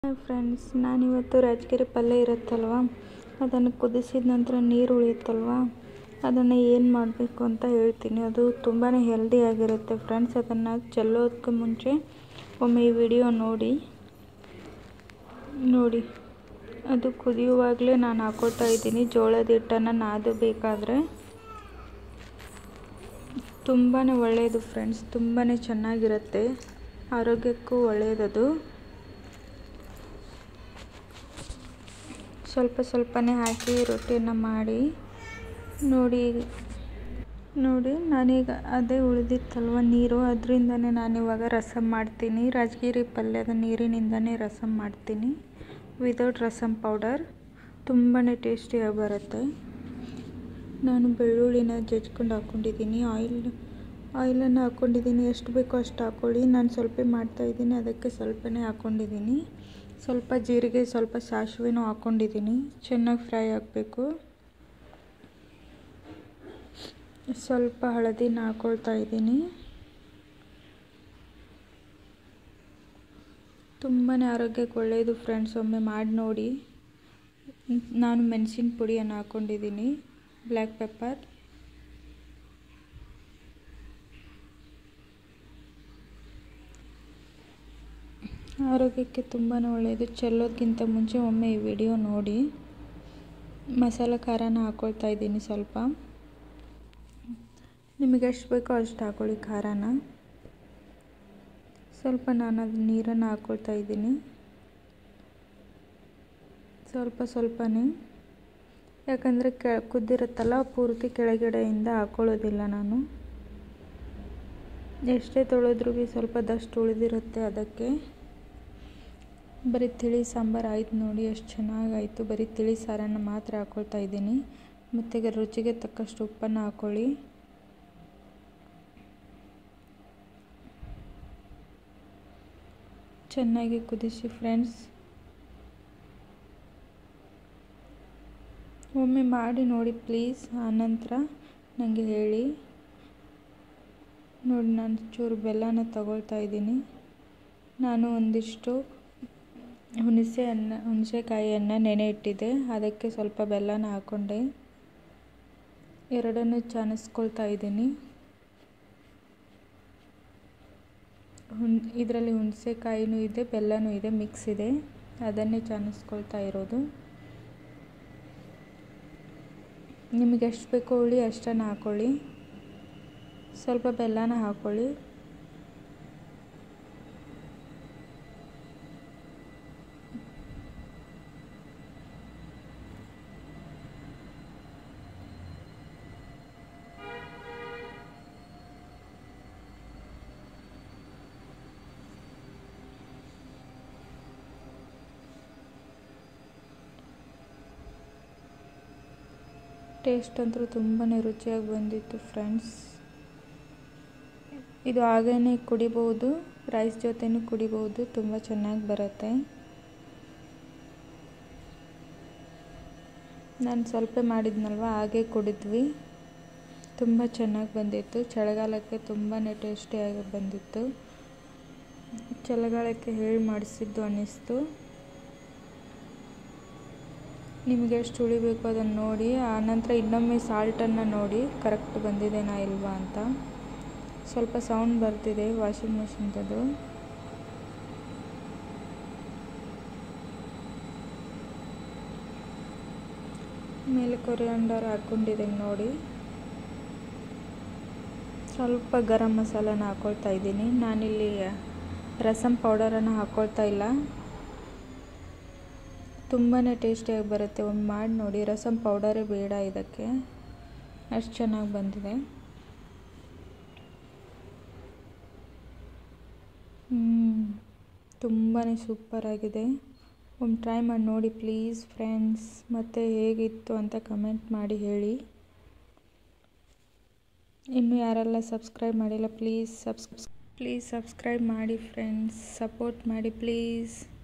Hi friends, ನಾನಿವತ್ತು ರಾಜಗಿರಿ ಪಲ್ಯ ಇರುತ್ತಲ್ವ, ಅದನ್ನು ಕುದಿಸಿದ ನಂತರ ನೀರು ಉಳಿಯುತ್ತಲ್ವ, ಅದನ್ನು ಏನು ಮಾಡಬೇಕು ಅಂತ ಹೇಳ್ತೀನಿ. ಅದು ತುಂಬಾ ಹೆಲ್ದಿಯಾಗಿರುತ್ತೆ ಫ್ರೆಂಡ್ಸ್. ಅದನ್ನು ಚೆಲ್ಲೋದಕ್ಕೆ ಮುಂಚೆ ಒಮ್ಮೆ ಈ ವಿಡಿಯೋ ನೋಡಿ. ಅದು ಕುದಿಯುವಾಗಲೇ ನಾನು ಹಾಕೋತಾ ಇದ್ದೀನಿ. ಜೋಳದ ಹಿಟ್ಟನ್ನು ನಾದಬೇಕಾದ್ರೆ ತುಂಬಾ ಒಳ್ಳೆಯದು ಫ್ರೆಂಡ್ಸ್, ತುಂಬಾ ಚೆನ್ನಾಗಿರುತ್ತೆ, ಆರೋಗ್ಯಕ್ಕೂ ಒಳ್ಳೆಯದದು. ಸ್ವಲ್ಪನೇ ಹಾಕಿ ರೊಟ್ಟಿಯನ್ನು ಮಾಡಿ ನೋಡಿ. ನಾನೀಗ ಅದೇ ಉಳಿದಿತ್ತಲ್ವ ನೀರು, ಅದರಿಂದನೇ ನಾನಿವಾಗ ರಸಮ್ ಮಾಡ್ತೀನಿ. ರಾಜಗಿರಿ ಪಲ್ಯದ ನೀರಿನಿಂದನೇ ರಸಮ್ ಮಾಡ್ತೀನಿ, ವಿದೌಟ್ ರಸಮ್ ಪೌಡರ್. ತುಂಬಾ ಟೇಸ್ಟಿಯಾಗಿ ಬರುತ್ತೆ. ನಾನು ಬೆಳ್ಳುಳ್ಳಿನ ಜಜ್ಕೊಂಡು ಹಾಕ್ಕೊಂಡಿದ್ದೀನಿ, ಆಯಿಲನ್ನು ಹಾಕ್ಕೊಂಡಿದ್ದೀನಿ. ಎಷ್ಟು ಬೇಕೋ ಅಷ್ಟು ಹಾಕ್ಕೊಳ್ಳಿ. ನಾನು ಸ್ವಲ್ಪ ಮಾಡ್ತಾಯಿದ್ದೀನಿ, ಅದಕ್ಕೆ ಸ್ವಲ್ಪನೇ ಹಾಕ್ಕೊಂಡಿದ್ದೀನಿ. ಸ್ವಲ್ಪ ಜೀರಿಗೆ, ಸ್ವಲ್ಪ ಸಾಸಿವೆನೂ ಹಾಕ್ಕೊಂಡಿದ್ದೀನಿ. ಚೆನ್ನಾಗಿ ಫ್ರೈ ಆಗಬೇಕು. ಸ್ವಲ್ಪ ಹಳದಿನ ಹಾಕ್ಕೊಳ್ತಾ ಇದ್ದೀನಿ. ತುಂಬಾ ಆರೋಗ್ಯಕ್ಕೆ ಒಳ್ಳೆಯದು ಫ್ರೆಂಡ್ಸ್, ಒಮ್ಮೆ ಮಾಡಿ ನೋಡಿ. ನಾನು ಮೆಣಸಿನ ಪುಡಿಯನ್ನು ಹಾಕ್ಕೊಂಡಿದ್ದೀನಿ, ಬ್ಲ್ಯಾಕ್ ಪೆಪ್ಪರ್. ಆರೋಗ್ಯಕ್ಕೆ ತುಂಬಾ ಒಳ್ಳೆಯದು. ಚೆಲ್ಲೋದಕ್ಕಿಂತ ಮುಂಚೆ ಒಮ್ಮೆ ಈ ವಿಡಿಯೋ ನೋಡಿ. ಮಸಾಲೆ ಖಾರನ ಹಾಕ್ಕೊಳ್ತಾ ಇದ್ದೀನಿ ಸ್ವಲ್ಪ. ನಿಮಗೆ ಎಷ್ಟು ಬೇಕೋ ಅಷ್ಟು ಹಾಕ್ಕೊಳ್ಳಿ ಖಾರನ. ಸ್ವಲ್ಪ ನಾನು ಅದು ನೀರನ್ನು ಹಾಕ್ಕೊಳ್ತಾ ಇದ್ದೀನಿ, ಸ್ವಲ್ಪನೇ, ಯಾಕಂದರೆ ಕುದ್ದಿರುತ್ತಲ್ಲ, ಪೂರ್ತಿ ಕೆಳಗಡೆಯಿಂದ ಹಾಕ್ಕೊಳ್ಳೋದಿಲ್ಲ ನಾನು. ಎಷ್ಟೇ ತೊಳೆದ್ರೂ ಸ್ವಲ್ಪ ದಷ್ಟು ಉಳಿದಿರುತ್ತೆ. ಅದಕ್ಕೆ ಬರೀ ತಿಳಿ ಸಾಂಬಾರು ಆಯ್ತು ನೋಡಿ, ಎಷ್ಟು ಚೆನ್ನಾಗಾಯಿತು. ಬರೀ ತಿಳಿ ಸಾರನ್ನು ಮಾತ್ರ ಹಾಕ್ಕೊಳ್ತಾ ಇದ್ದೀನಿ. ಮತ್ತು ರುಚಿಗೆ ತಕ್ಕಷ್ಟು ಉಪ್ಪನ್ನು ಹಾಕ್ಕೊಳ್ಳಿ. ಚೆನ್ನಾಗಿ ಕುದಿಸಿ ಫ್ರೆಂಡ್ಸ್. ಒಮ್ಮೆ ಮಾಡಿ ನೋಡಿ ಪ್ಲೀಸ್, ಆನಂತರ ನನಗೆ ಹೇಳಿ. ನೋಡಿ, ನಾನು ಚೂರು ಬೆಲ್ಲನ ತಗೊಳ್ತಾ ಇದ್ದೀನಿ. ನಾನು ಒಂದಿಷ್ಟು ಹುಣಸೆಕಾಯಿಯನ್ನು ನೆನೆ ಇಟ್ಟಿದ್ದೆ, ಅದಕ್ಕೆ ಸ್ವಲ್ಪ ಬೆಲ್ಲನ ಹಾಕ್ಕೊಂಡೆ. ಎರಡನ್ನೂ ಚಾನಿಸ್ಕೊಳ್ತಾ ಇದ್ದೀನಿ. ಇದರಲ್ಲಿ ಹುಣಸೆಕಾಯಿನೂ ಇದೆ, ಬೆಲ್ಲನೂ ಇದೆ, ಮಿಕ್ಸ್ ಇದೆ. ಅದನ್ನೇ ಚಾನಿಸ್ಕೊಳ್ತಾ ಇರೋದು. ನಿಮಗೆ ಎಷ್ಟು ಬೇಕೋ ಹುಳಿ ಅಷ್ಟನ್ನು ಹಾಕ್ಕೊಳ್ಳಿ. ಸ್ವಲ್ಪ ಬೆಲ್ಲನ ಹಾಕ್ಕೊಳ್ಳಿ. ಟೇಸ್ಟ್ ಅಂತೂ ತುಂಬಾ ರುಚಿಯಾಗಿ ಬಂದಿತ್ತು ಫ್ರೆಂಡ್ಸ್. ಇದು ಹಾಗೇ ಕುಡಿಬೋದು, ರೈಸ್ ಜೊತೆನೂ ಕುಡಿಬೋದು, ತುಂಬ ಚೆನ್ನಾಗಿ ಬರುತ್ತೆ. ನಾನು ಸ್ವಲ್ಪ ಮಾಡಿದ್ನಲ್ವ, ಹಾಗೆ ಕುಡಿದ್ವಿ. ತುಂಬ ಚೆನ್ನಾಗಿ ಬಂದಿತ್ತು. ಚಳಿಗಾಲಕ್ಕೆ ತುಂಬಾ ಟೇಸ್ಟಿಯಾಗಿ ಬಂದಿತ್ತು. ಚಳಿಗಾಲಕ್ಕೆ ಹೇಳಿ ಮಾಡಿಸಿದ್ದು ಅನ್ನಿಸ್ತು. ನಿಮಗೆ ಎಷ್ಟು ಉಳಿಬೇಕು ಅದನ್ನು ನೋಡಿ. ಆನಂತರ ಇನ್ನೊಮ್ಮೆ ಸಾಲ್ಟನ್ನು ನೋಡಿ, ಕರೆಕ್ಟ್ ಬಂದಿದೆನಾ ಇಲ್ವಾ ಅಂತ. ಸ್ವಲ್ಪ ಸೌಂಡ್ ಬರ್ತಿದೆ ವಾಷಿಂಗ್ ಮೆಷಿನ್ದು. ಮೇಲೆ ಕೊರಿಯಾಂಡರ್ ಹಾಕ್ಕೊಂಡಿದ್ದೀನಿ ನೋಡಿ. ಸ್ವಲ್ಪ ಗರಂ ಮಸಾಲನ ಹಾಕ್ಕೊಳ್ತಾ ಇದ್ದೀನಿ. ನಾನಿಲ್ಲಿ ರಸಮ್ ಪೌಡರನ್ನು ಹಾಕ್ಕೊಳ್ತಾ ಇಲ್ಲ. ತುಂಬಾ ಟೇಸ್ಟಿಯಾಗಿ ಬರುತ್ತೆ, ಒಮ್ಮೆ ಮಾಡಿ ನೋಡಿ. ರಸಮ್ ಪೌಡರೇ ಬೇಡ ಇದಕ್ಕೆ, ಅಷ್ಟು ಚೆನ್ನಾಗಿ ಬಂದಿದೆ. ತುಂಬಾ ಸೂಪರಾಗಿದೆ. ಒಮ್ಮೆ ಟ್ರೈ ಮಾಡಿ ನೋಡಿ ಪ್ಲೀಸ್ ಫ್ರೆಂಡ್ಸ್. ಮತ್ತು ಹೇಗಿತ್ತು ಅಂತ ಕಮೆಂಟ್ ಮಾಡಿ ಹೇಳಿ. ಇನ್ನೂ ಯಾರೆಲ್ಲ ಸಬ್ಸ್ಕ್ರೈಬ್ ಮಾಡಿಲ್ಲ ಪ್ಲೀಸ್ ಸಬ್ಸ್ಕ್ರೈಬ್ ಮಾಡಿ ಫ್ರೆಂಡ್ಸ್. ಸಪೋರ್ಟ್ ಮಾಡಿ ಪ್ಲೀಸ್.